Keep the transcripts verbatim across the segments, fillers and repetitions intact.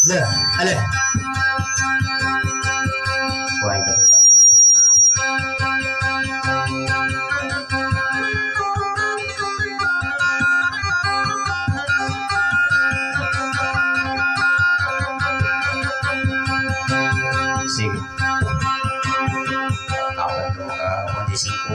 Lah, ale. Wah, itu Pak. Sing. Kapan tuh kondisiku?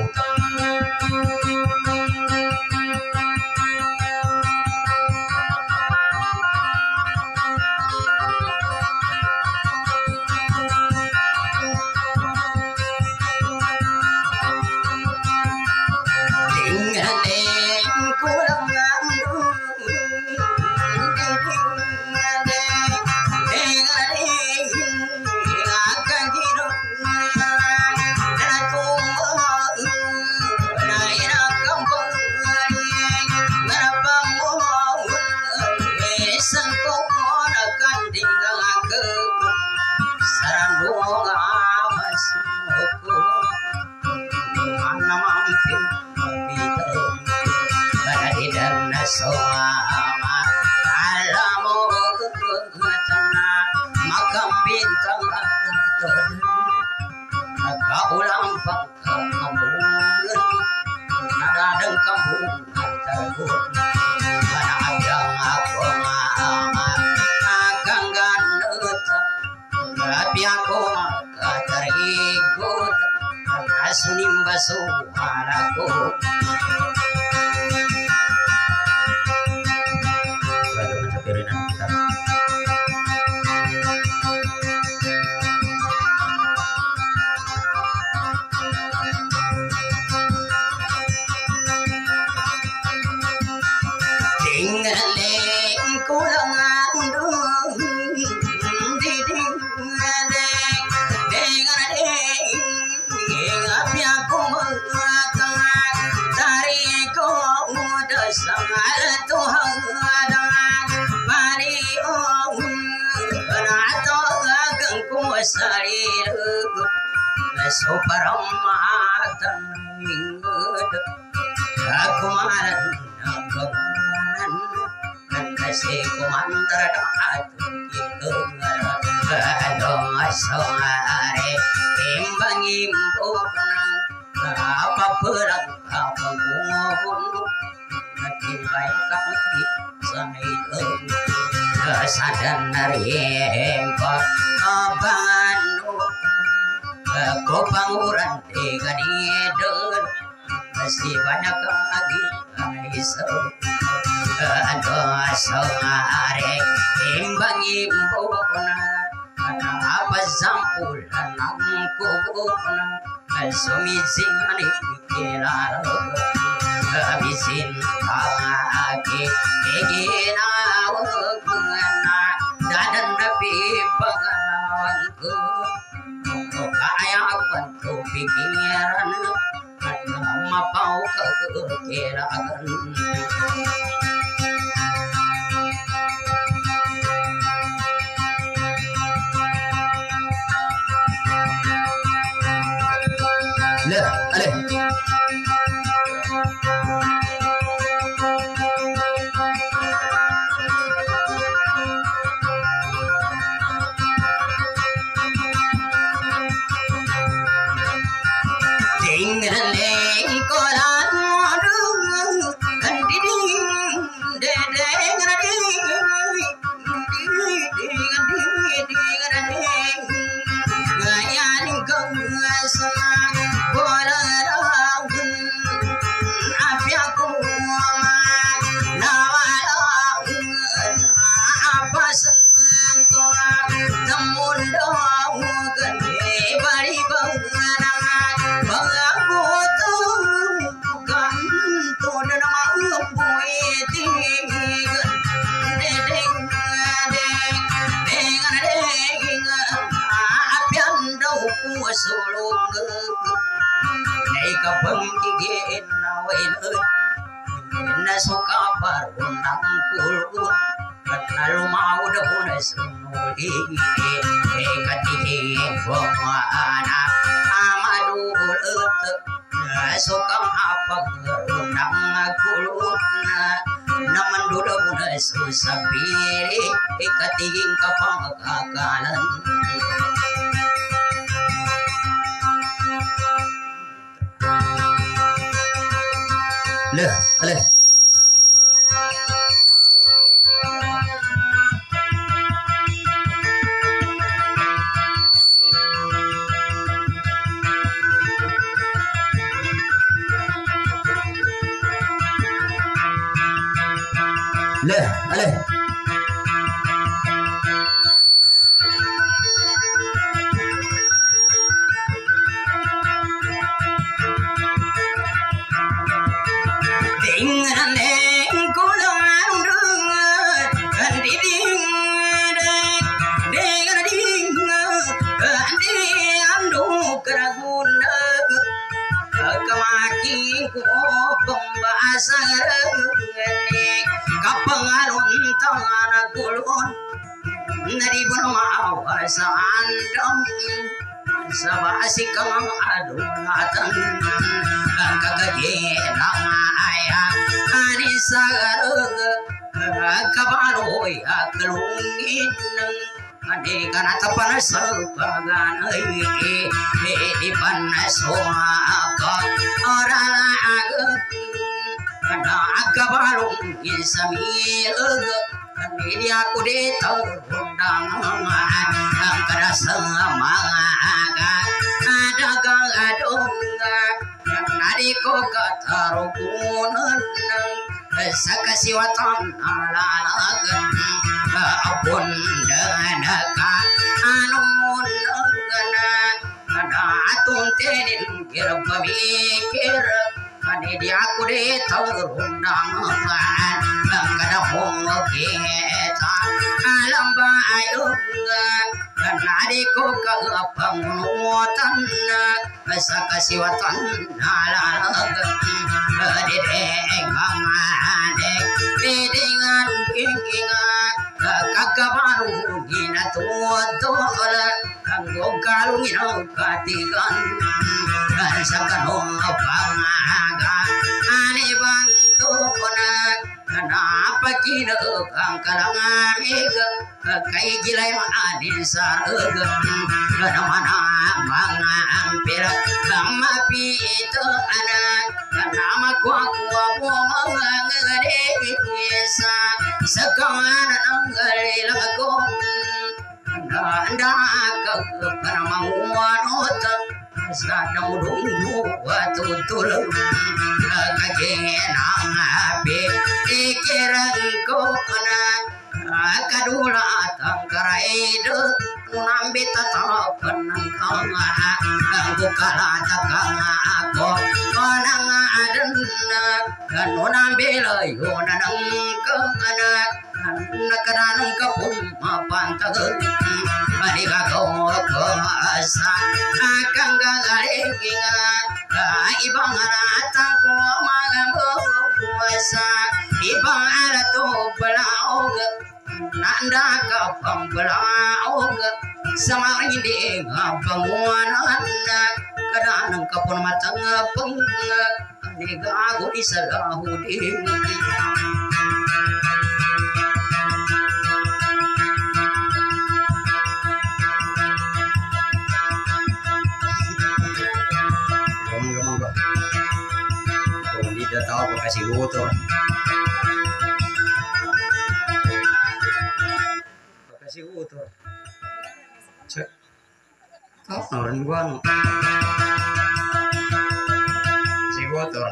naman dulo muna susapiri ikatiging kapangkakalan le le le ale sandam sabasi kang adulatan kakagenang aya anisagarug kabaroy aklungin ade kanatapan sapagan ai di panaswa ka orala agak ada kabarong isamilug ini aku ditundang ang karasang mga ada kang adong nadi ko katarukunan sa kasiwatan alalag apun dengan ka anong na atong tenin kirpamikir ani di aku ditundang ang kadahong kita alam ba ayong nadi ko kapangunutan sa kasiwatan alalag dideng ade didingan kingingat kakabaru ginatuod ang galungin katigan sa kanong pangaga ani bantu na napakinag ang kalangamig kay gilay maanin sa rug naman ang mga ampira ang mapito anak na makuha-kuha mo mga ngadegisa sa kawanan ang galilang ko nanda ka para manguwanot sa damudunggo at tutulog kagenang api ikiran ko na kadulat ang karaido nunambit tatapan ng kanga ang bukalata kanga ako nang adan na nunambilayo na ng kanga nagkaranong kapong mapantagod maligagaw ko sa akang gagaling ibang arata ko mga buwasa ibang arato palaog nanda ka pang palaog sa mga hindi nga panguanan kadanang kapon matang pang ligago isa lahudin tidak tahu apa kasih motor apa kasih motor cek kau orang buang si motor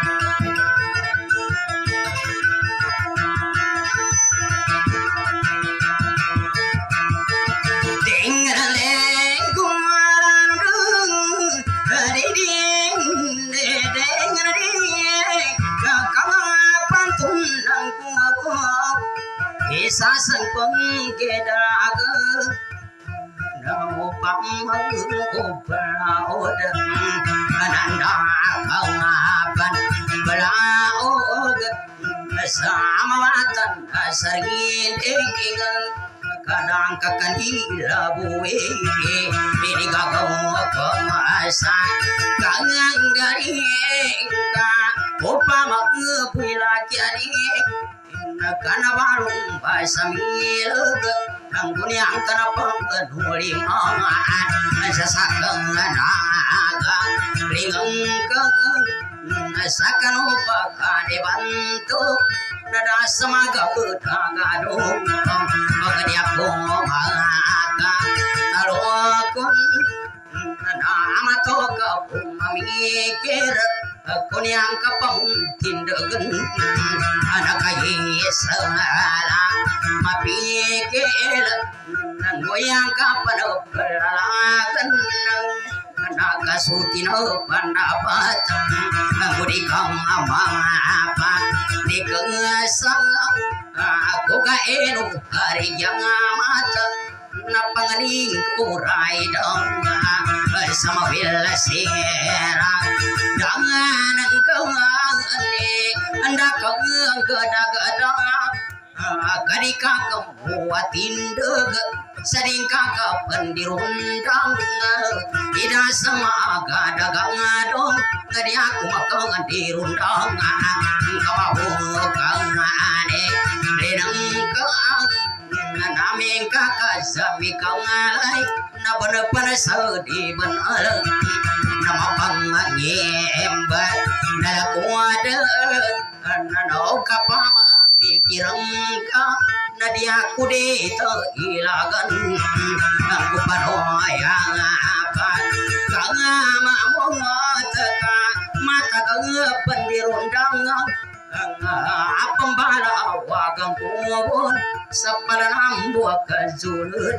sasang penggedag namo pamagubalaod ananda kawapan balaod sama watan sargin ingan kadang kakanila buwe ini gagaw ko masa kangang garing ka upama pila kyani kana balung basamil rangguni angkana pangkenuli mangan sasakeng naga ringeng sakano pakane bantu nada semaga udagadung bagdia pomaka alokun nama toka pumamikir kunyang kapang tindegen anak ayesala mapikir ngoyang kapan peralagan naga sutino pandapat ngudi kang amang apa dikengasang aku ka enu hari yang mata napanganing kurai dong sama bila sera dangan engkau ane anda kau gada-gada kadika kemuatin deg sering kakak pendirundang tidak sama gada-gada dong tadi aku makan dirundang kau bukan ane renang kau naming kakak sami kau ngalai na bener-bener sedih bener nama panganyembat na kuada na no kapama mikirang ka na di aku dito ilagan aku panoyang apa kang mamong mata ka mata kang pendirundang apang bala wagang kubon sa palanang buwag kazulod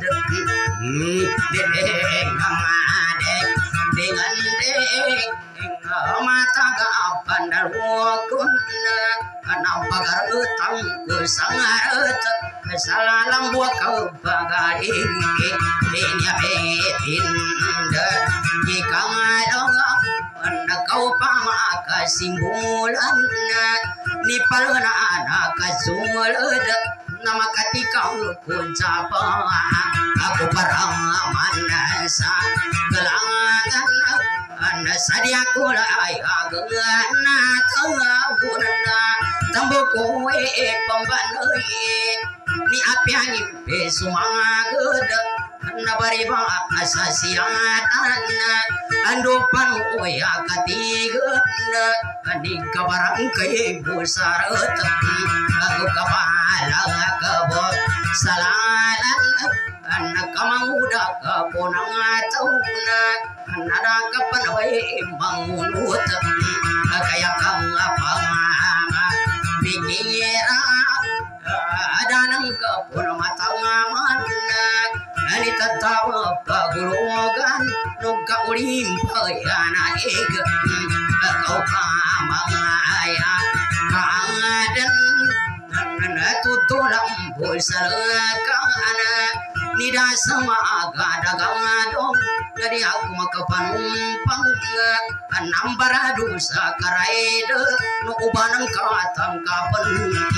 deng amade dengan deng mata ka pandalwakon kanang pagarutang kusangarat salalang buwag kabagaling dinya betinda jika ngadong kau pama kasimbulan ni palana anak kasumulod nama katika pun capa aku parang manasa gelangan anda sadia kulai agengan tawuna tambo kowe pembanoi ni apiani pesumangagod nabariba asasiatan andopan oya katigan adik kabarang kay busarat aku kapala kabo salalan anak kamanguda kaponang tauna nada kapanaway mangunut kaya kang apanga bingira ada nang kapon matangaman ani tatawa pagulugan nungka ulim payana ega kau kamaya kangadan nana tutulang bulsalakana nida sama gadagadong jadi aku makapanumpang anambara dosa karaida no ubanang katang kapan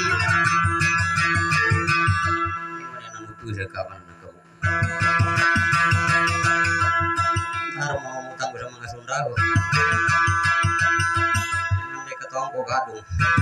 kapan ntar mau mutang bisa mengasunda kok nanti ketong kok gadung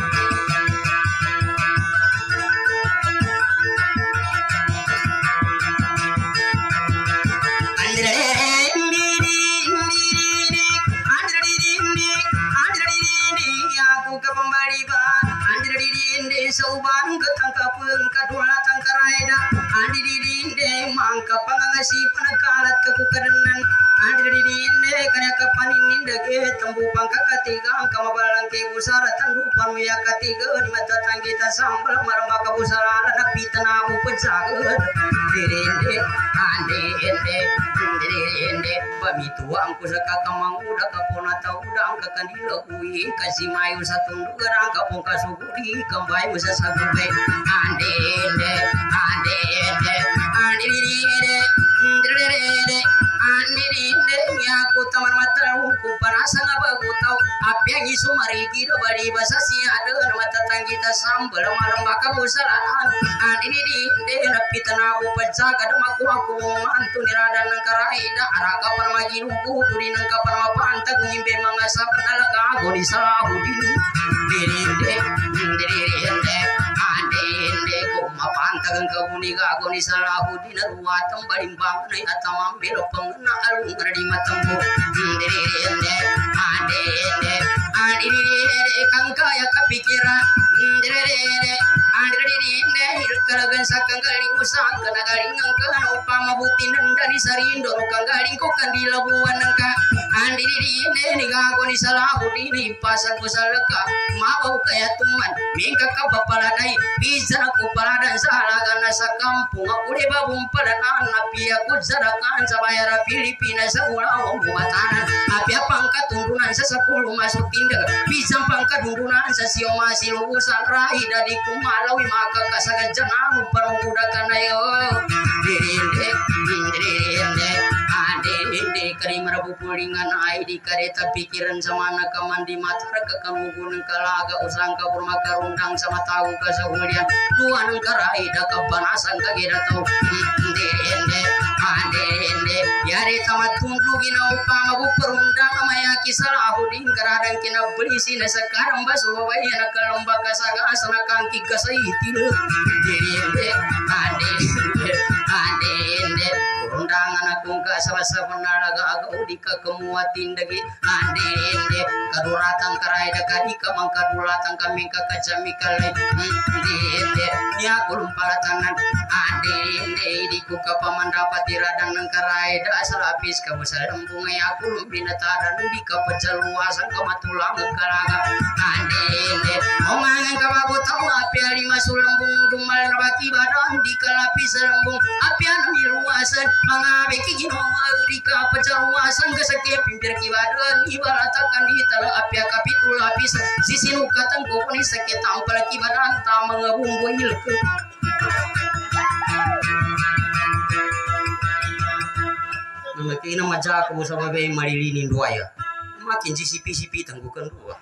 aku ke pembali ba anjir di sauban ketangkapun kadua tangkaraida andi di mangka pangangasi panakalat kekukerenan anjir di kana kapanin dege tembu pangka ketiga kamabalang ke usara tandupan ya ketiga di mata tanggita sambal maramba kabusara anak pitana bu penjaga dirinde ande ende ende pamitu angku sakaka manguda kapona tau udang kakandila kui kasih mayu satu gerang kapong kasugudi kambai musa sagube ande ende ande ende ande ende ende ande ende aku taman mata ku panasa ngabagu tau api yang isu mari kira bari basa si ada mata tanggita sambal malam baka busalaan ande ende napi tanabu penjaga demaku aku mantu nirada nangkaraida araka parmajinu ku turi nangka parmapanta kunyimbe mangasa kenal ka goni salahudin dirinde dirinde ande matagang kabuni ga agoni Salahuddin ruwatam balimbang nai atamam belo pengena alung di matambo dere ende ade ende ade ade kangka ya kepikiran dere dere ade ende ilkalagan sakang galing usang kana galing ngangka upama butin dari sarindo kang galing ko kandila buwan nangka ade ende ni ga agoni Salahuddin pasal pusalaka mau kaya tuman mingka kapapaladai bisa aku paladan salagan sa kampung ude babum paladan api aku sadakan sa bayar Filipina sa ulang buatan api pangkat tundunan sa sepuluh masuk tindak bisa pangkat tundunan sa sio masih lusan rai dari kumalawi maka kasagan jangan perbudakan ayo dirinde dirinde ade kari marabu pulingan ai di kareta pikiran sama anak mandi matar ke kamugun kalaga usang ka purma karundang sama tahu ka sahulian dua nang karai da kabanasan ka geda tau ende ende ade ende yare tamat tundlu gina upama bu perundang maya Salahuddin karadang kina beli na sekarang basu wawai na kalomba kasaga asana kangki kasai tilu ende ade ade ende undangan akung ka sabasa penalaga aga udika kemuatin dagi ande ende kaduratan karai da kadika mangkadulatan kami ka kacamikale ende ende ya kulum palatanan ande ende di kuka pamandapati radang nang karai da asal habis ka busalembung ya kulum binataran di ka pejaluasan ka matulang kalaga ande ende omangan ka babu tau api lima sulembung dumal nabaki badan di kalapis selembung api anu luasan mga beki ginawa di ka pejaluasan ka sakit pimpir kibadan ibaratakan di tala api kapitul lapis sisinu katang ko ni sakit tampal kibadan ta mga bumbu ilke Laki na maja ko sa babay marilinin dua ya makin sisipi-sipi tanggukan dua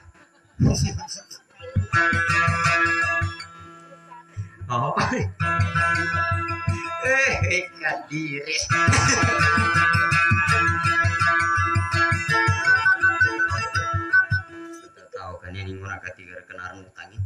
oh eh kadire sudah tahu kan yang ingin nak tiga kenaran utangin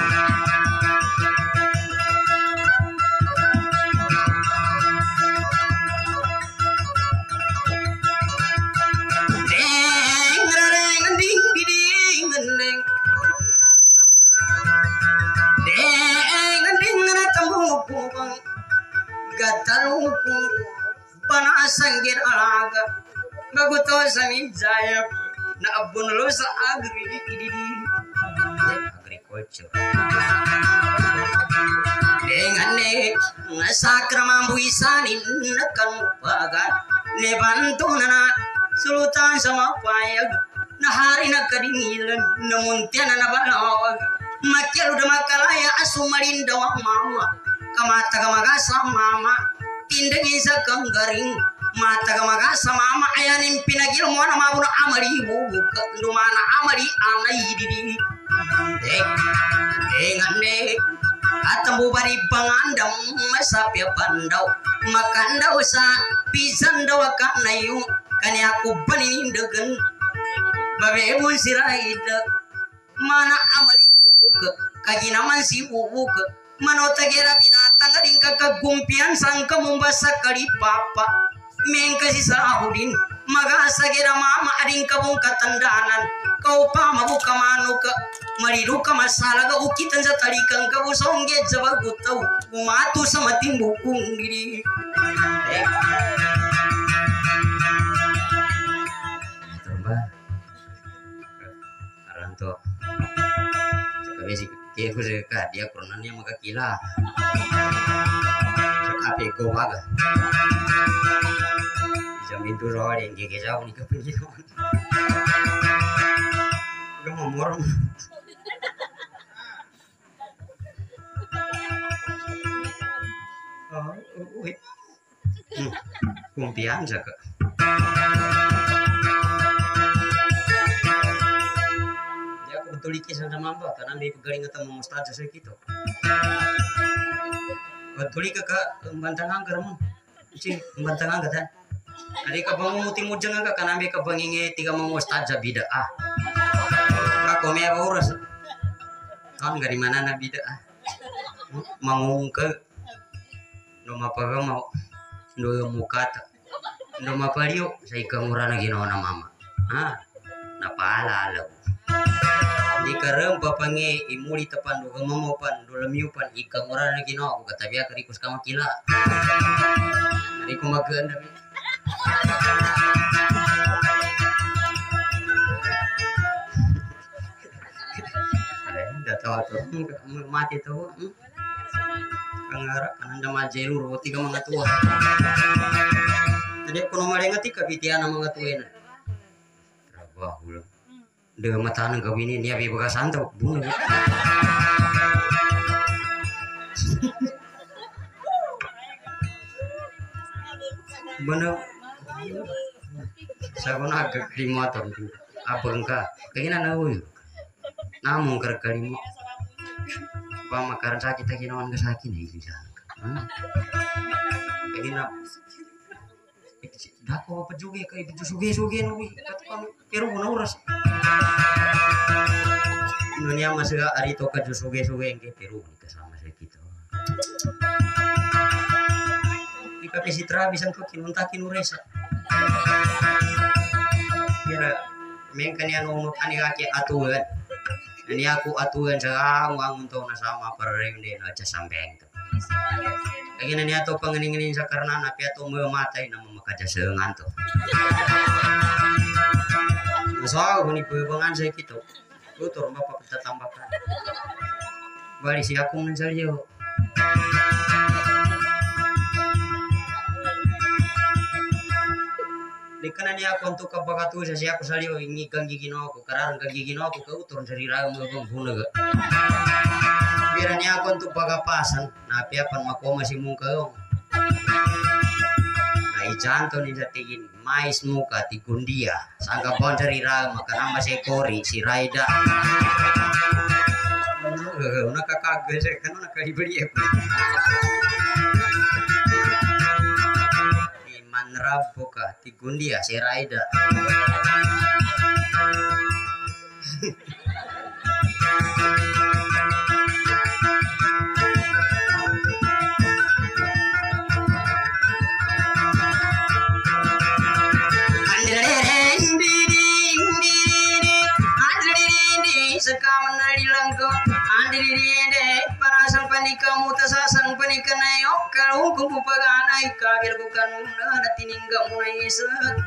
gatalukung panasangir alaga baguto sa mijaya na abon lo sa agri ididi agriculture dengan ne ngasakra mambuisanin nakan pagan ne bantu nana sultan sama payag na hari na kadingilan namuntian na balawag makyal udah makalaya asumarinda wa mama kamata kamagasa mama tinda isa kanggaring mata kamagasa mama ayanin pinagil mo na mabuna amari bubuka lumana amari anay didi dek dengane atambu bari pangandam masapya pandaw makandaw sa pisan daw kanayo kanya aku panindagan babebun siraida mana amari bubuka kaginaman si bubuka manotagera binatang ading kakagumpian sangka mumbasa kali papa mengka si Salahuddin magasagera mama ading kabung katandanan kau pa mabuka manuka mariruka masalaga ukitan sa talikang kabusongge jabagutaw umatu sa matimbukung diri terba aranto basic dia ko ka dia koronanya maka kila ape ko waga jamin tu roh yang gege jauh ni ke pinjau udah mau morong oh wait kumpian jaga tulikisan sama mbak karena ambil garing ketemu mustad saya gitu tuli ke bantang angker mo si bantang angker kan ada ka bangun muting mujang angker karena ambil ke banginge tiga mau mustad sa bida ah ako may oras kan dari mana na bida ah mangung ke no mapaga mau ndo mukata ndo mapario sa ikangurana ginawa na mama ha napaalala di karem papange imuli tapan do gamamopan do lamiupan ikangurana ginawa ko katabia karikus kama kila ari ko maganda tahu tuh mati tuh kangarap ananda majeru roti ka mga tuwa tadi ako nomare ngati kabitian ng mga tuwa na trabaho lang dengan mata ng gawin niya bi baga santo bunga bener sa ko na agad motor abang ka kaya na nawi namun kali mo pamakaran sakit lagi nawan ke sakit nih bisa ini nak dah kau apa juga kayak itu suge suge nawi kata kamu keru nauras dunia masih hari itu kerja suge suge yang keru kita sama saya kita jika pesitra bisa kau kinunta kinuresa kira mengkan yang ngomong ani kaki atuan ini aku atuan sekarang uang untuk nasama perem deh aja sampai itu. Lagi nani atau pengening-ngening sakarna napi atau mematai nama makaja sengan tuh. Soal guni pengan saya gitu. Lu turun bapak kita tambahkan. Balik si aku mencari yo. Dikana niya ako untuk kabagatu sa siya ko sa liyo ingi kang gigino ako karang kang gigino ako ka utor sa rira mo bang bunaga bira niya ako untuk pagapasan na piapan makoma si mong kayo na ijanto ni sa tigin mais muka ti kundia sangka bon sa rira makanama si Cory si Raida nakakagay sa kano nakalibali ako Manrabo ka, tigundia, si Raida. Sekaman nari langko, andiri dende, panasang panika mutasasang panika nayo, kalau kumpul paganay, kagil bukan muna, natiningga muna isak.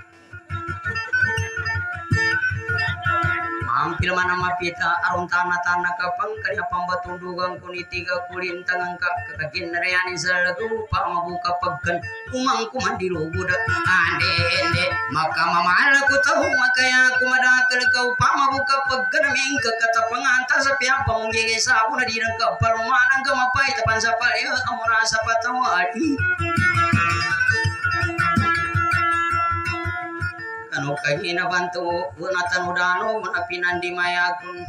Mampir mana mapita aron tanah-tanah kapang kanya pambatundugang kunitiga kulintangan ka kakagin na reyani sa lagu pa mabuka pagkan umang kumandiluguda ande ende maka mamala ko tahu makaya kumadakal kau pa mabuka pagkan mingka katapanganta sa piyapa mong gege sabo na dirang kapalumanang kamapay tapan sa palya amura sa patawali ano kahina bantu unatan udano manapinan di mayakun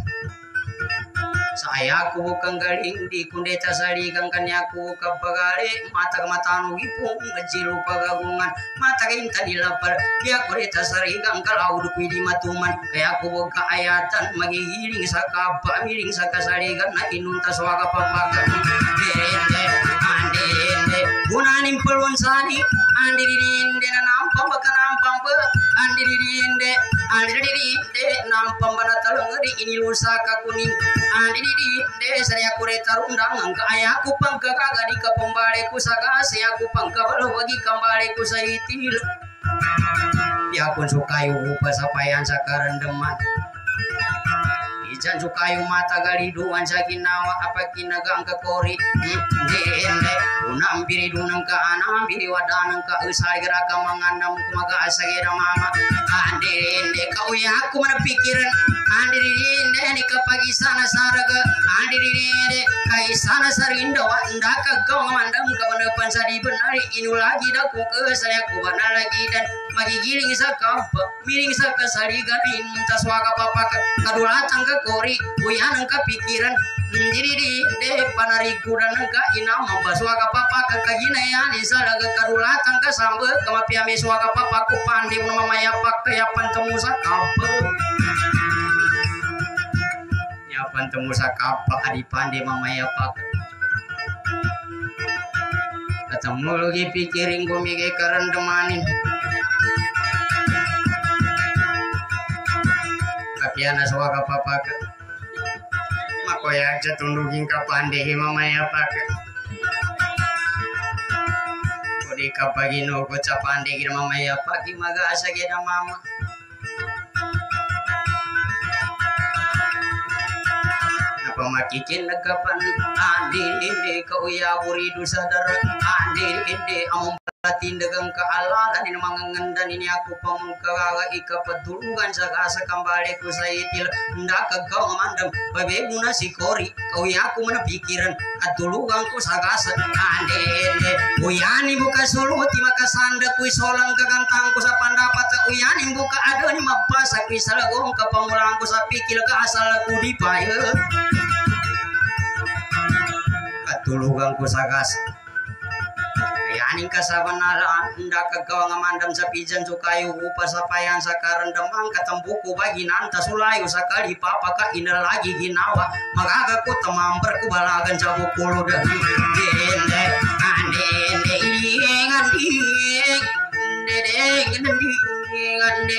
saya aku kang galing di kundeta sari kang kanyaku kapagari mata matanu ipung majilu pagagungan mata kinta dilapal dia kundeta sari kang kalau dukui di matuman kaya aku boga ayatan magigiling sa kapa miling sa kasari kang na inunta swaga papaga dende ande ende gunanin pelun sani andi dinde na nampam baka nampam ba andi dinde andi dinde nampam bana talong di ini lusa ka kuning andi dinde saya kure tarundang angka ayaku pangka kaga di ka pembare ku saga saya ku pangka balo bagi kambare ku sa itil ya pun sukayu upa sapayan sakaran deman ijan sukayu mata galiduan sa ginawa apa kinagang ka Cory dinde unang biri dunang ka anang biri wadanang ka usay gara ka mangandam kumaga asagira mama andinde ka uya aku mana pikiran andinde ni kapagi sana saraga andinde kai sana sarinda wanda ka gaw mandam ka panapan sa di benari inu lagi da ku ke saya ku bana lagi dan magigiling sa kampa miring sa kasariga inta swaga papa kadulatang ka Cory uya nang ka pikiran diri de panari kudan ka ina mambaswa ka papa ka kagina yan isa laga kadulatang ka sambe kamapia meswa ka papa ku pandi mo mamaya pak kaya pantemu sa kapa ya pantemu sa kapa adi pandi mamaya pak ketemu lagi pikirin gue mikir keren temanin tapi anak suka ke papa ke mako ya jatundugin ka pandai mama ya pakai kodi kapagino ko ca pandai kira mama ya pagi maga asa kira mama pemakikin nagapan andi inde kau ya buridu sadar andi inde among batin dagang kaalalan ini mangangandan ini aku pamungkaga ika petulungan sagasa kembali ku saitil ndak kau mandam babe guna si kori kau ya aku mana pikiran atulugang ku sagasa andi inde uyani buka suluti maka sanda ku solang kagantang ku sa pandapat uyani buka ada ni mabasa ku salagong ka pamulang ku sa pikil ka asal ku dipaye tulugang ku sagas yaning kasabanara ndak kagawa ngamandam sa pijan sukayu upa sapayan sakaran demang katembuku bagi nanta sulayu sakali papa ka ina lagi ginawa magaga ku temamber ku balagan jabu kulu dan dende ande ande ngandi dede ngandi ngandi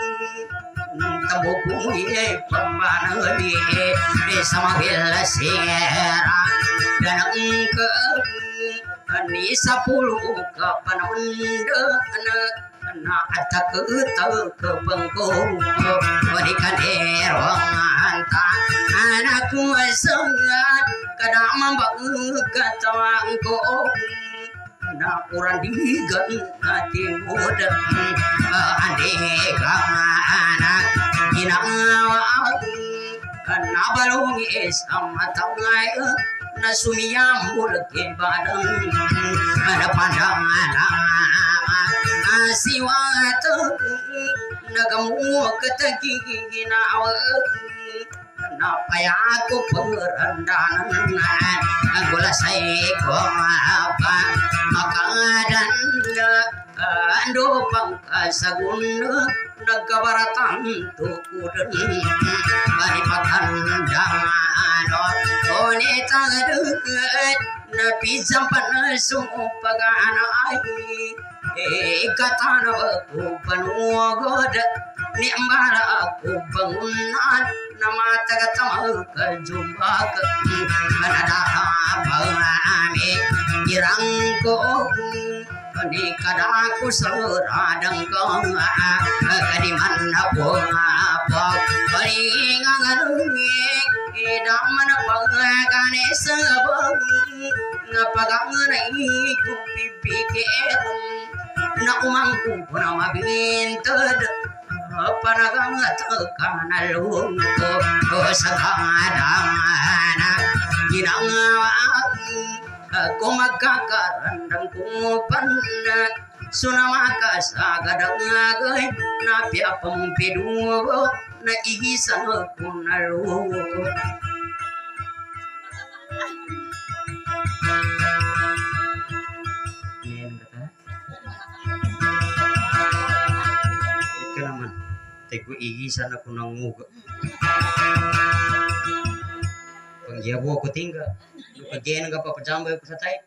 tembuku ye pamana li sama gela sera dan ke ani sapuluh kapan unda anak anak atak ke ke bengko berikan erong anta anakku sangat kadang mambak katawangko na kurang digan hati muda ande kamana ginawa na balungi sama tangai na sumiyam mulke badang ada pandangan asiwat nagamu keteki ginawa na payaku perandanan anggula saya ko apa makadan ando pangkasagun nagabaratan tukudan mari pakandano one tangaduket na pisang panasong pagana ay ikatana aku panuagod ni ambara aku bangunan na mata katama kajumbak kanada pangami irangko ni kadaku saradang kong kadiman po apa palingangarungi idaman pagane sabang ngapagangan ku pipikit na umangku na mabintod panagang kanalung ko sa kanadamana ginangawa ako magkakarandang kupan sunamaka sa gadangagay na piyapang pidugo na igisang kunalugo ika naman teko igisan ako ng muga panggiabo ko tingga kajian ka papajambay ko sa tay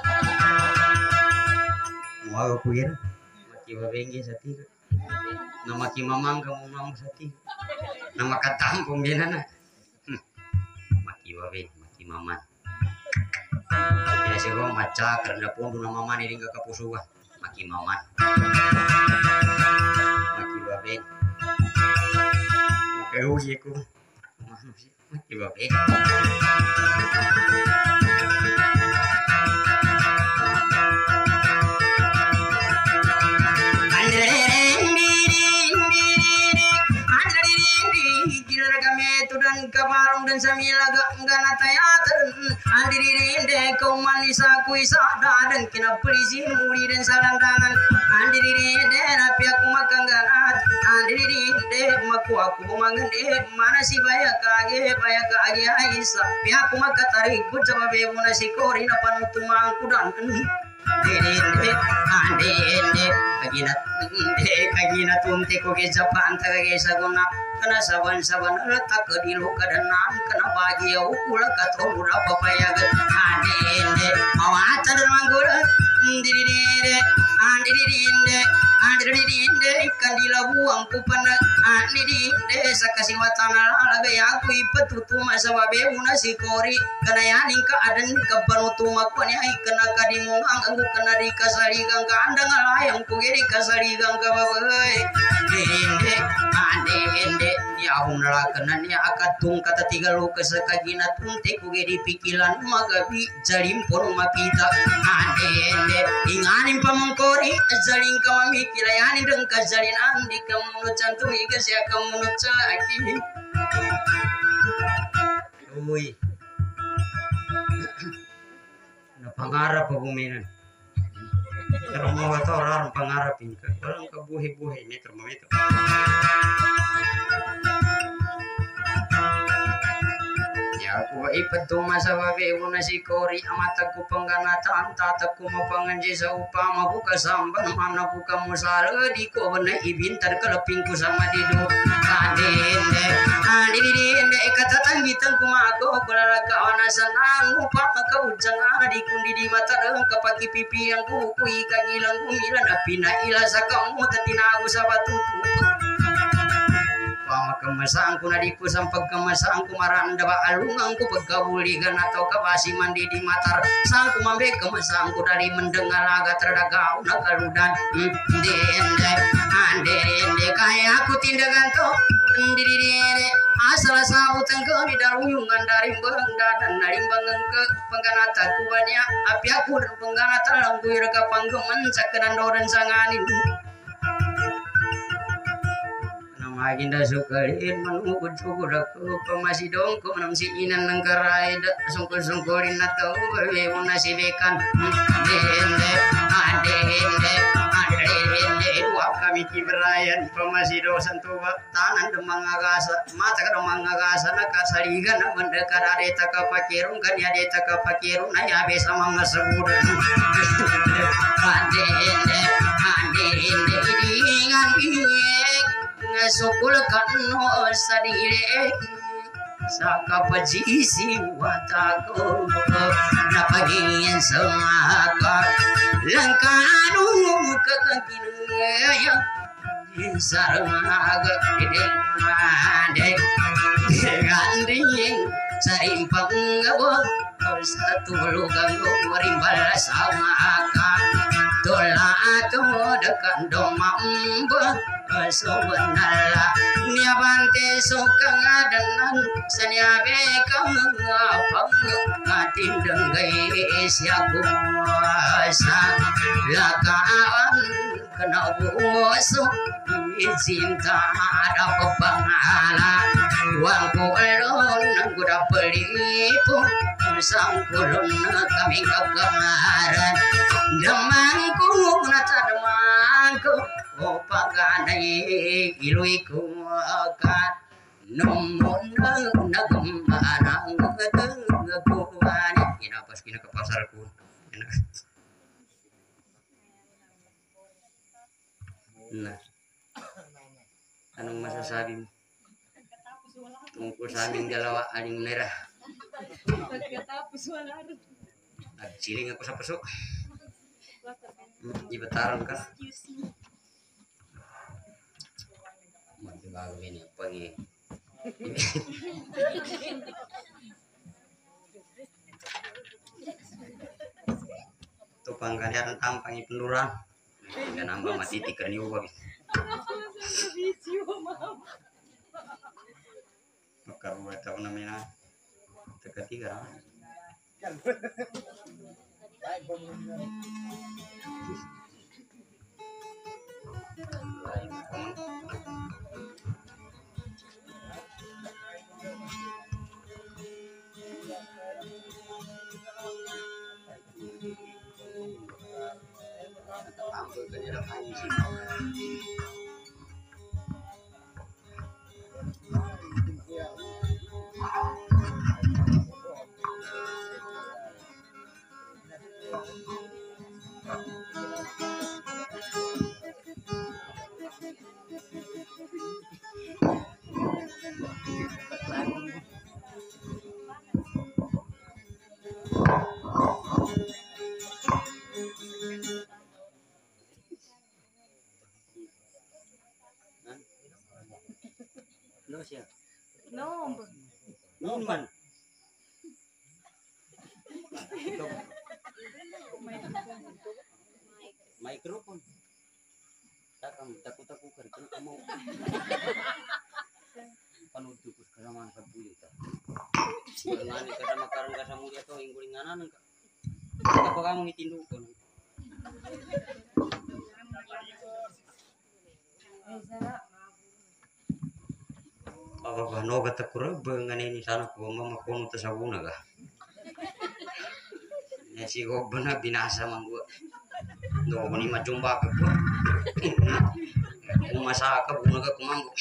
mau ko yan maki babengge sa tiga na maki mamang ka mamang sa tiga na makatampong ginana maki babeng maki maman ya siguro maca karena pondo na maman iring ka kapusuga maki maman maki babeng makauhi ko maki babeng kabarong dan samilaga ngana tayatan andirinde kau manisa kuisa dadang kina polisi muri dan salandangan andirinde rapi aku makangganat andirinde maku aku mangande mana si baya kage baya kage aisa pi aku makatarik ku coba bebuna si kori na panutumang kudan Dende, dende, kagina, dende, kagina tunte ko kesa panta kesa guna, kana saban saban letak ke di luka dan nan, kana bagi aku kula kato mura papaya get, dende, mawata dan manggura, Dirinde andirinde andirinde kandila buang kupana andirinde sakasi watana laga yaku ipetutu masa babe una sikori kana yaning ka adan ka banutu makone ai kana kadimu anggu kana di kasari gangga andang alayang ku geri kasari gangga babai dirinde andirinde ya hunala kana ni akatung kata tiga lu kesakagina tunte ku geri pikilan magabi jalim pon mapita andirinde inganin pamongkori jaling kami kilayani deng kajalin andi kamu cantum iga sia kamu caki ui na pangarap paguminan kalau mau kata orang pangarap ini orang kebuhi-buhi ini termo itu aku ipetu masa babe una sikori amataku pengganatan tataku mapanganji sa upama buka samban mana buka musala di ko bana ibintar kelepingku sama didu adende adende kata tangitan kumago kulala kawana sanang upah ka ujang di kundi di mata deng kapaki pipi yang kuku kagilang kumilan apina ila sakamu tatinagu sabatutu pama kemasangku nadiku sampag kemasangku maranda ba alungangku pagkabuligan atau kabasi mandi di matar sangku mambe kemasangku dari mendengar laga terdagau nakaludan dende andende kaya aku tindakan to ndidire asal sabutan ke di daruyungan dari bangda dan dari bangengke pengganata ku banyak api aku dan pengganata langku irka panggeman sakenan doren sanganin Maginda sukarin manungkod sukuda ko pamasidong ko manam si inan ng karay sungkol-sungkolin na tao babe mo nasilekan dende adende adende duap kami kibrayan pamasido santuba tanan demang agasa mata ka demang agasa nakasaligan na mendekar areta kapakirong kan ya deta kapakirong na yabe sa mga sabudan adende adende idingan iyek sukul kano sadire saka pajisi watako napagin semaka langkanu kakakinaya saramaga ide ganding sarimpang gabo satu lugang rimbal samaka tola to dekan domamba sobenala niabante sokang adangan sanyabe kang apang ngatin denggai siaku asa lakaan kena buso cinta ada pepangala uang kulon kuda pelipu sang kulon kami kegemaran demangku nata demangku opaganay iluiku akan nomon nagambarang nagagawani inapas kina ke pasarku nah anong masasabi mo tungkol sa aming dalawa aling merah nagsiling ako sa puso ibataran ka bago ini pagi itu pangkalian tampang penduran kan nambah mati tikan iu bagi maka buat apa namanya ketiga Terus ya. Nomor. Numan. Mikrofon. Takam takut takut kerja kamu. Panutup sekarang mangsa buli ta. Ngani kata makaran ka samu dia to inggulinganan ka. Apa kamu ngitindukon? Apa bano kata kurang bengan ini sana ku mama kono tasabuna ka. Ya si go bana binasa manggu. No bani majumba ka. Ku masaka buna ka kumanggo.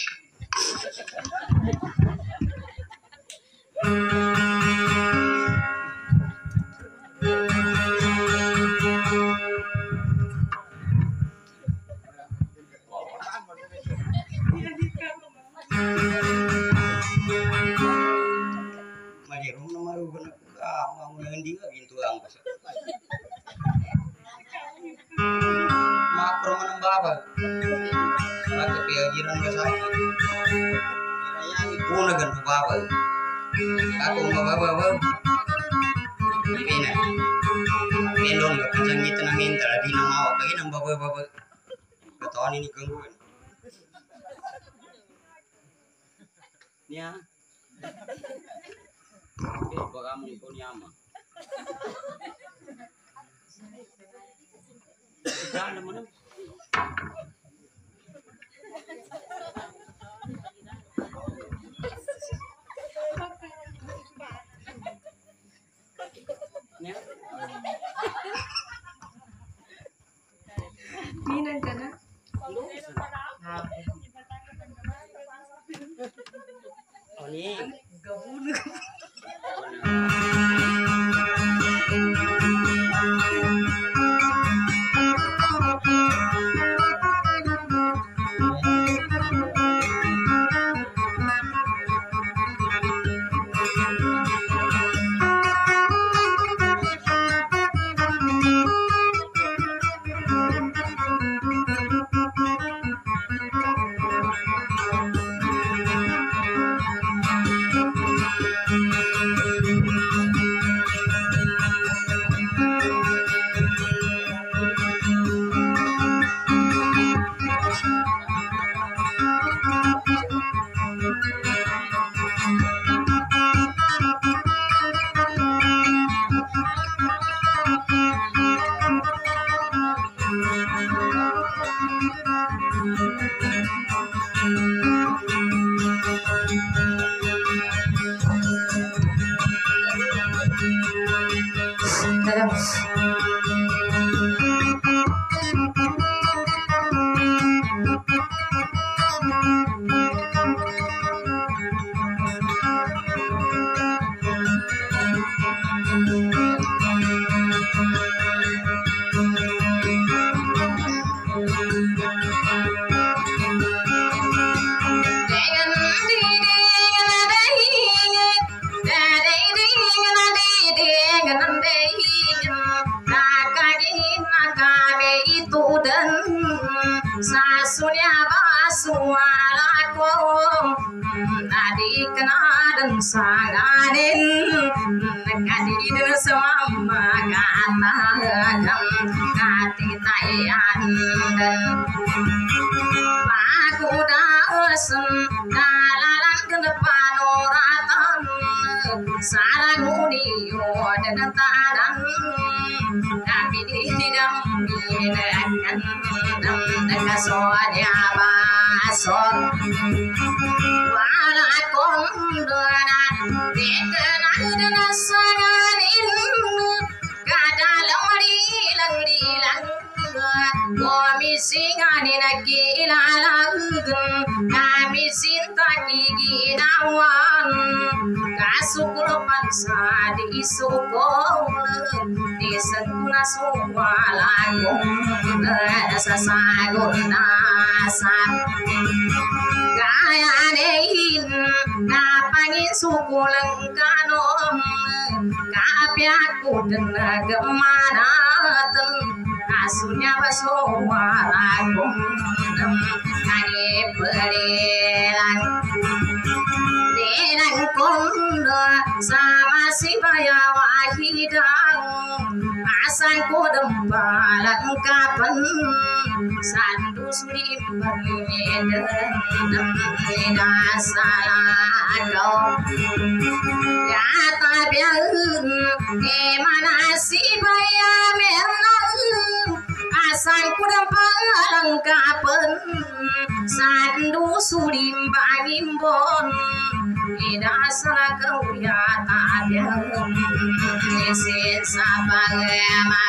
Mahirum na marugan ako ka, mga hindi nga ginto ang basa. Makro man ang babag. Pagkapiyagiran ka sa akin. Kaya ipunagan ko babag. Ako mabababaw. Hindi na. Melon ka pansangitan ng hintal. Di na mawag. Kaya nang babababag. Katawan ini gangguan. Niya. Eh, baka mo ito niyama. Saan naman naman? Niya? Minan ka na? Oh, niya. Gabun na ka. Sanganin kadidu semama kata kati tayan lagu dasen dalalan ke depan oratan sarang udio dan tadan kami tidak mengirakan dan kasonya basot walakon donan dikenal dengan sanganin kadalam dilang dilang kami singanin kilalang kami sinta giginawan kasukul pansa di isukol di sentuna suwalagong sasagon nasab kayanehin napangin sukulang kanom kapiakut na gemanatan asunya basowalagong kani pedilang konda sama sibaya wahidang asan kodem balan kapan sandu sulimban eden eda salado ya tabian e mana sibaya menang asan kodem balan kapan sandu sulimban imbon ida salakau ya tabian ese sabagema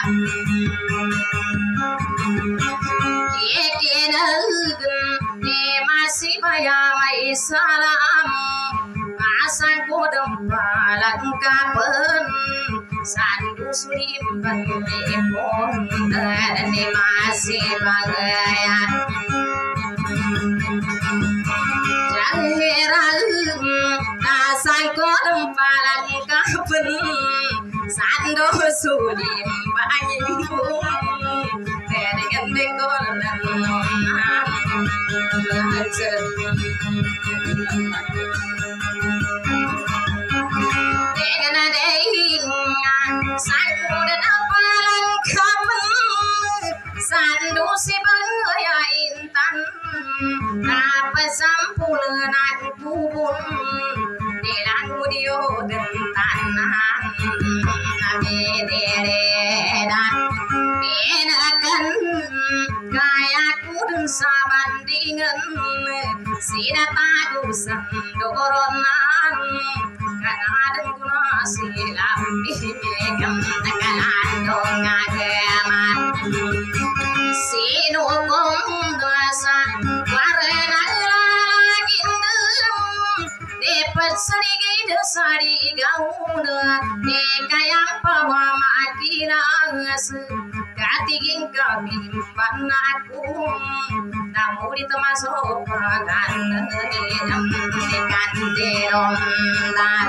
ni masih bayamai salam asan kodem balan kapan sandu sulimban imbon ni masih bagaya Jahiral asan kodem balan kapan sandu sulimban imbon dengan golongan dengan adanya sandu dan apalan kapan sandu si bangaya intan apa sampulan kubun dilan mudio dan tanah nabi deredan enakan kaya kudun sabandingan sida tagu sandoronan kanadeng guna silam bihegam kanadong agama sino kong dosa warna lagindem dapat sarigay sari gauna de kayang pawa makilas katiging kabimpan aku namun itu masuk pagan enam dekan derondan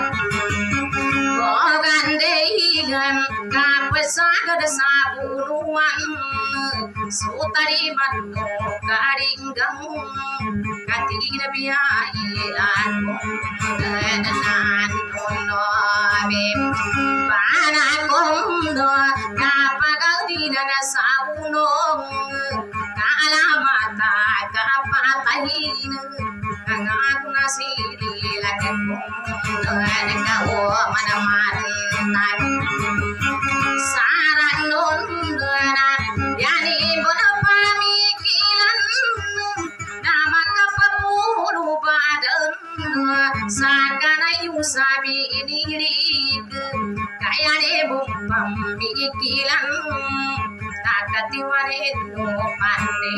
gogan dehigan kapesagad sabunuan sutari manu karinggang katigina biyayan denan nonobe panakong do kapagang dinana saunong kalamata kapatayin kang aku nasili lakan kong kau manaman saran non yani bono pamikilan nama kapapuru badan sakana yusabi inirik kaya debum pamikilan takatiware no pande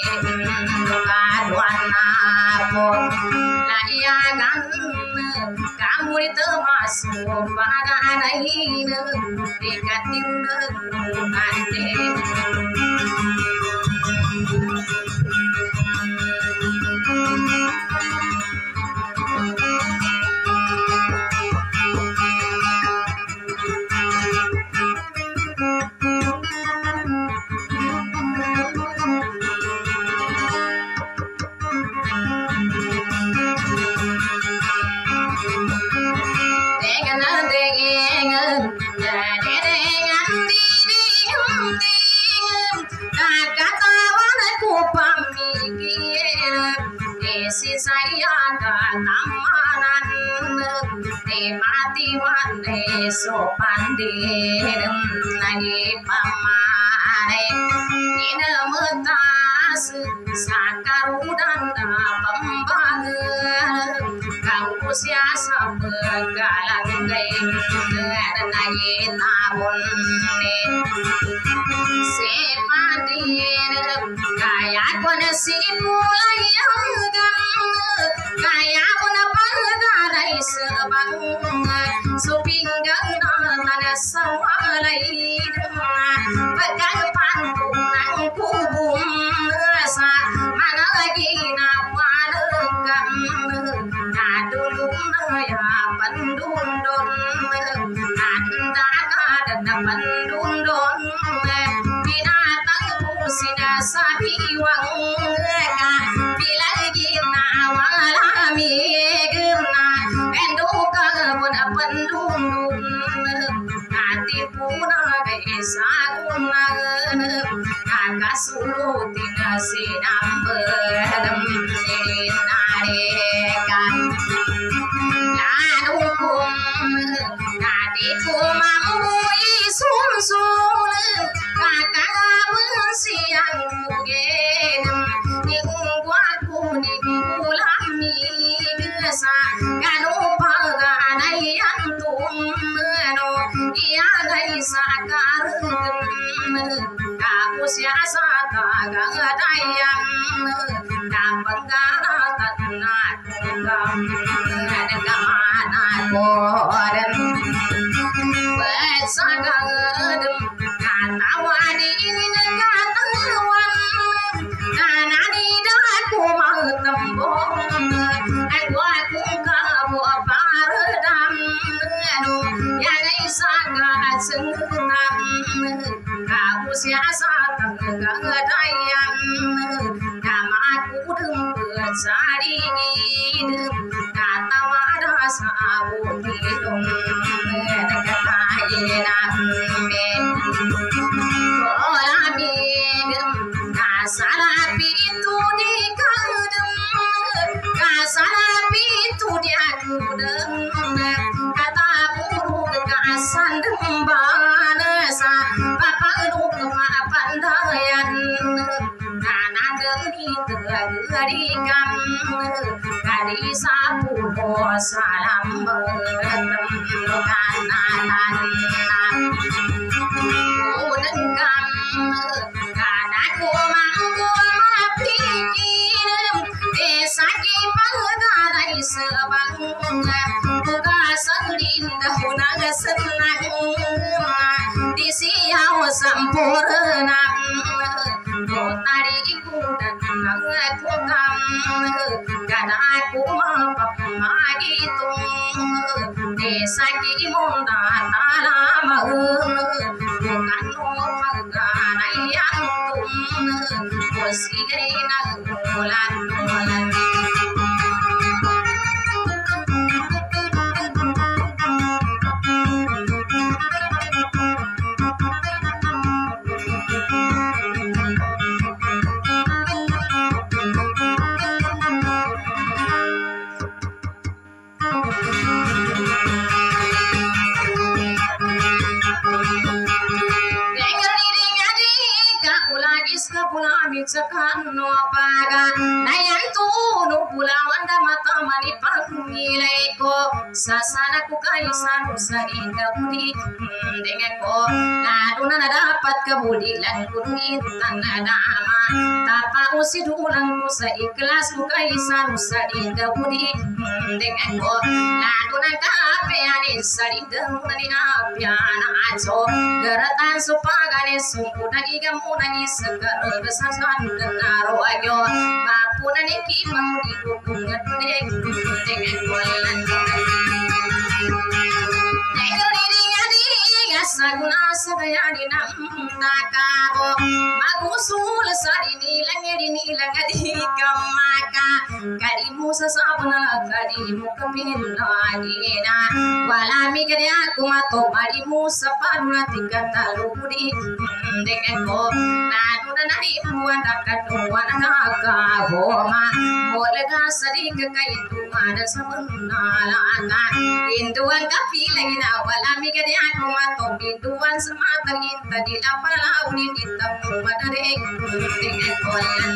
kadwana po layagan kamu termasuk pada lain dekatin ande sopandirem nagi pamare ina mutas sakarudan pembang kau siasa begalang gai nagi tabun sepandirem kaya kona si mulai kaya kona panggadai sebang supinggang nana sawalay pagkang pantunang kubum sa managi na walagang nadulong na yapan dundon anda kada na pandundon binatang pusina sa biwang ka bilagi na walamig na endo kakak sulutin sinambedem narekan ngadukum ngadiku mamui sun-sun kakak abun siang mugedem ingwaku di bulami desa kanu paganai antum no iya gai sakarem kamu siasa kagadayam kapenggara tanah kugam ada kamana koden besagadem kanawani ini negatawan kanani daku mau tembong aku aku kamu paredam anu yang isaga senam kamu siasa kagadayam nama aku dengket sadingin katawa dasa abu hidung kekainan men bola bidem kasalapi itu di kadem kasalapi itu di akudem kata buruk kasan dembanesa bapak duk pandayan nana deni tergerikam kadi sapu salam bertem kananan udengkam kanaku mampu mapikirem desa kipagadai sebang buka serindah naga senang di siau sempurna tadi iku dan aku kam karena aku mampak magitu desa kimonda talama bukan nomor gana yang tum posigai nak bulan bulan Cekan no paga nayan tu no pulawan da mata mani pangilai ko sasana ku kaisan usarinda budi dengan ko laduna dapat kebudilan kudu tanah dama tapa usi dulang ku seikhlas ku kaisan usarinda budi dengan ko laduna kape ani sarinda mani apiana aco geratan supagane sungku dagi gamu nani segar besar dengar ayo bapuna niki mau didukung ngedek dengan bulan negeri dia dia saguna sagaya di nam takabo magusul sari ni langeri ni langadi kamaka kadimu sesabuna kadimu kepilagina wala mikir aku mato badimu sepaduna tiga taludi dengan ko naduna nari buan dakat buan naga homa molega sari kai tuana samunalaka induan kapilagina wala mikir aku mato induan semata inta di lapala uni ditamu madare dengan ko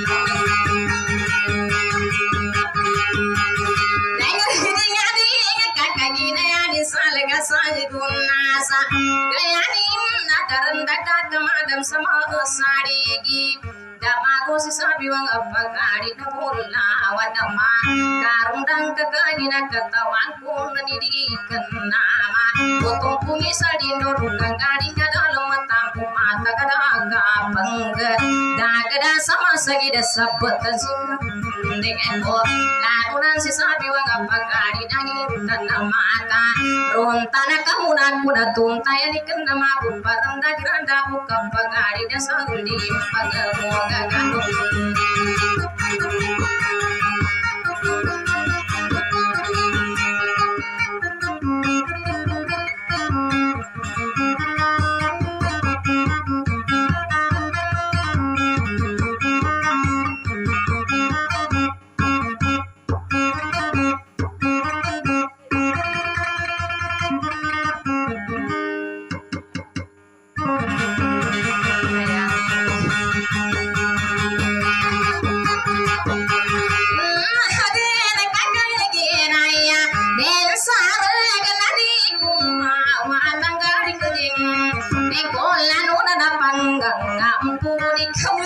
salaga sagunasa gayani nadaran dadat madam sama sarigi damago sisabi wang apagari na bola wadama karundang kagani na katawan kun nidikan nama potong pungi sadindo rukang gari na dalam matampu mata kadaga pangga dagada sama sagida sabetan dengan ko ladunan sisabi wang apagari na hirutan mata rontana kamunan kuna tuntaya ni kena mabuk barang dagiranda buka pagari na sangdi pagamoga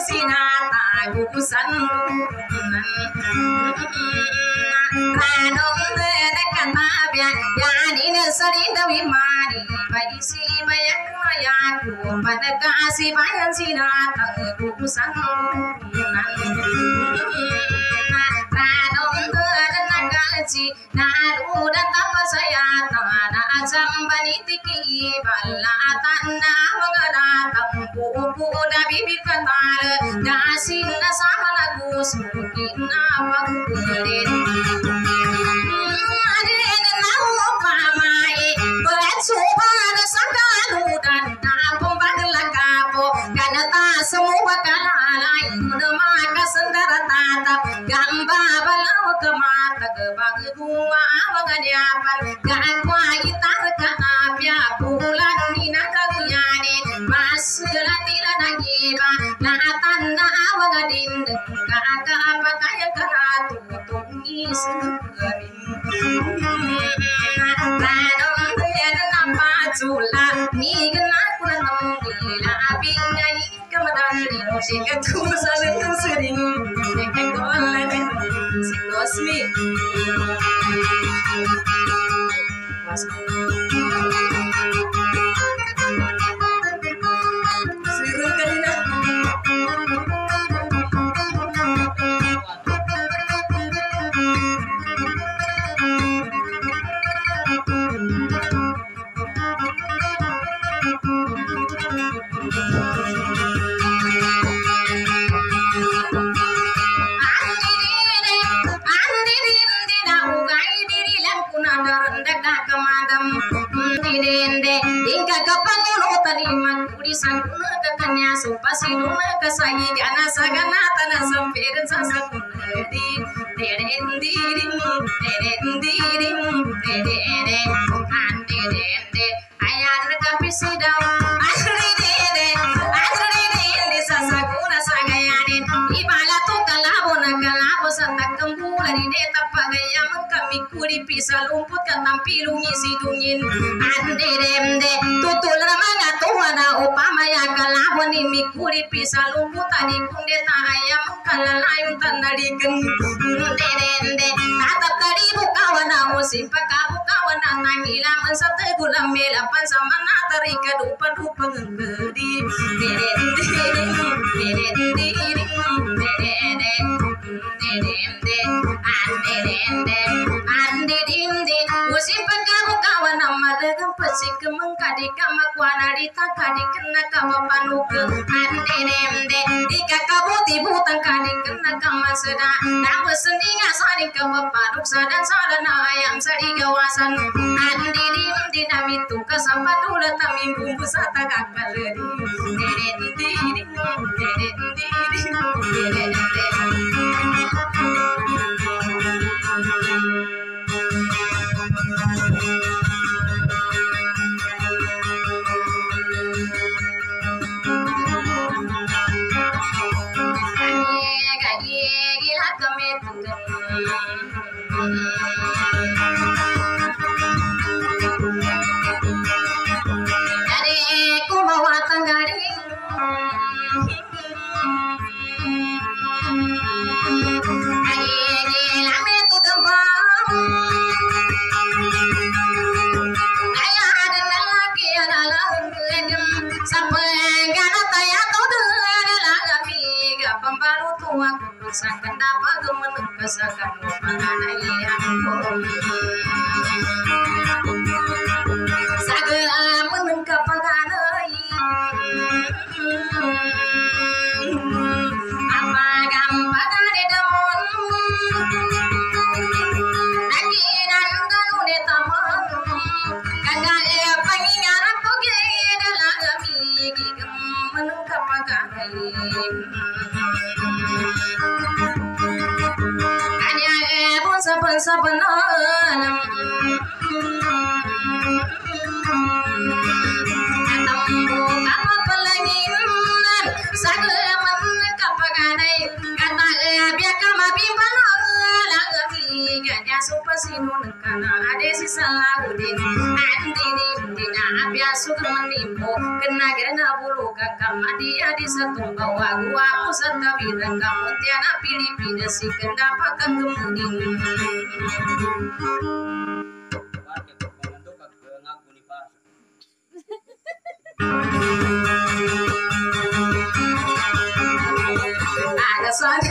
sinata gugusan ranong de katabya yani ne sarinda wimani bagi si bayak mayaku pada kasih bayan sinata gugusan ranong de nagaci nalu dan tapa saya tanah sambani tiki balatan na wangada tampu uda bibit katal dasin na sama lagu sumukin apa kulit aden nau pamai berat suban sakalu dan napom bagla kapo kanata semua kalalai nama kasendara tatap gamba balau kemata kebag dua wangadiapan gakwa itar kaapya bulan nina kagyane mas latila nagiba laatan na awagadin kaapa kaya karatu tungis ranong yan napatula migna kunang gila abingay kamadali sikat kumasalit ng siring nagkagolan si Cosme Sirul kanina sangkuna kakanya supasinuna kasayi gana sagana tanah sempirin sasakuna di deden diring deden diring deden ande dede ayar kapisidau asri dede asri dede sasakuna sagayane ibala to kalabo na kalabo santakam bulari de tapagaya kami kuri pisal umput katampilu ngisi dungin ande dede tutul ramana tuwana upamaya kalabo ni mikuri pisal umput tadi kunde tahayam kalalayun tanadiken dede tatap tadi bukawana musim pakabu kawana ngila mensate gulam mela pansamana tarika dupan dupan ngedi dede dede dede dede dede dede ande dede ande dede musim pakabu kawana madagam pasik mengkadi kamakwana ditakadi kena kawapanuk ande dede dika kabuti butang kadi kena kamaseda nama sendinga saling kawapanuk sadan sadana ayam sadi gawasan ande dede namitu kasampadula tamim bumbu sata kakaledi dede dede dede dede dede sakan dapat gemeneng kesakan panganaya saga meneng kapaganai apa gampagane demon nakinan kanu de tamon kagale pangingaran toge dalagami gigem meneng kapaganai saban-saban alam katambu kapa pelangin sagalaman kapaganay kata biya kama bimban lagami ganya supasinun kana ade si salaudin andi di dina biar suka menimpo kena kena bulu kakak dia di satu bawa gua aku setawi dan kamu tiada Filipina si kendapakan kemudian ada saja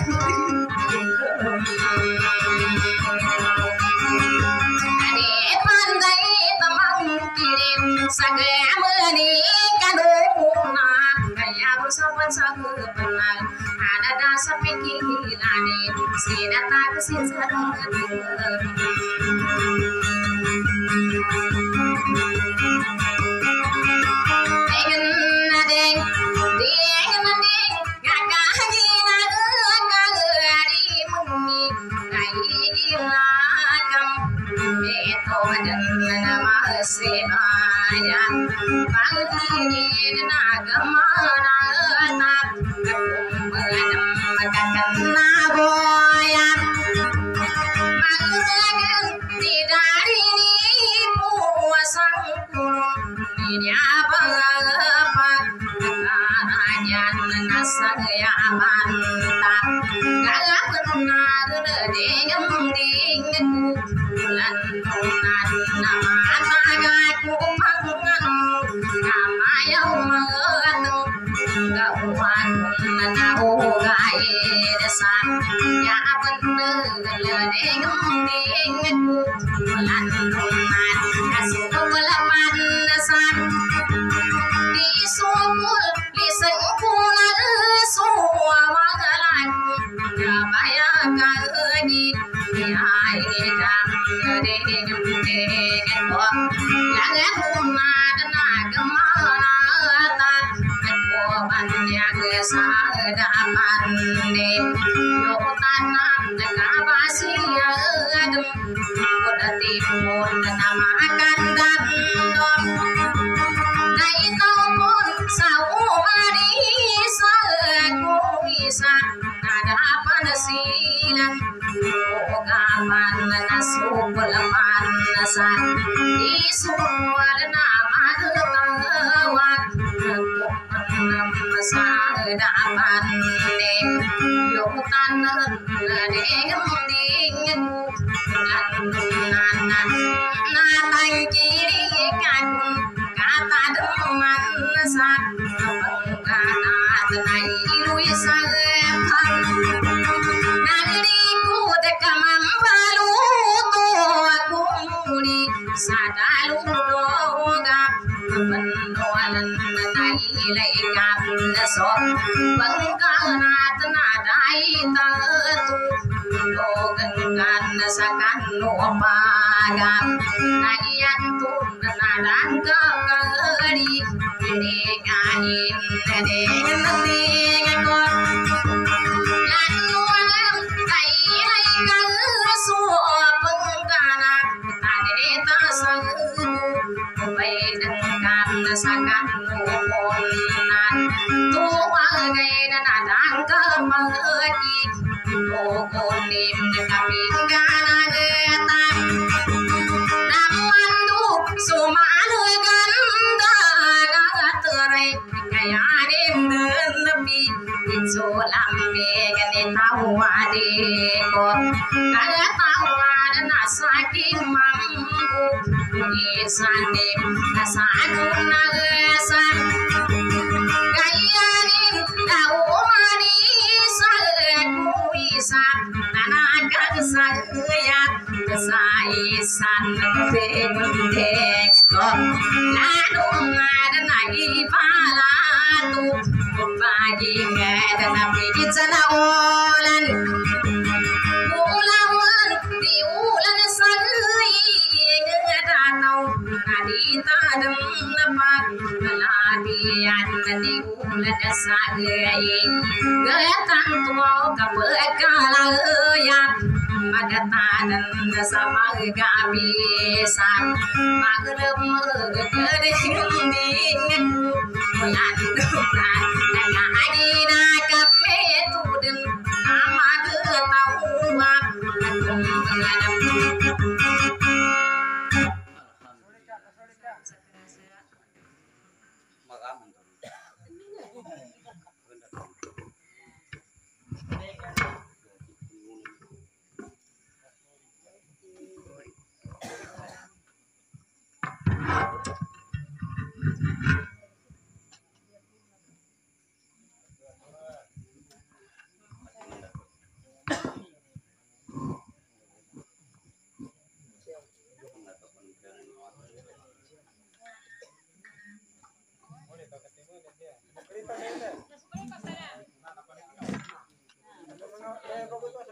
adik pandai temang kirim sagamani kaduna kaya bersahabat sahabat benar ada dasar pikiran sida tak sisa Sebaya pagi nagamana tak ketumbenam kakana boya mangagan tidari ni puasang punya apa karajan nasaya mantap galak benar dengan dingin bulan bulan nama Eh, bagus